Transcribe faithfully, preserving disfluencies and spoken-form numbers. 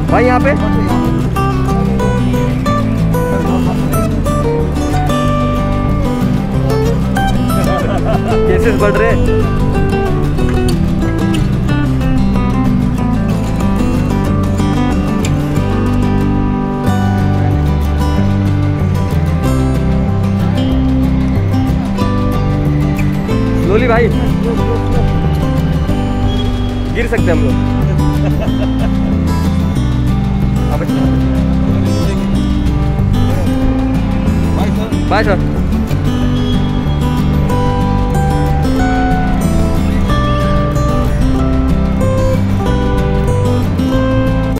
भाई यहाँ पे केसेस बढ़ रहे हैं। स्लोली भाई, गिर सकते हम लोग। Bye sir.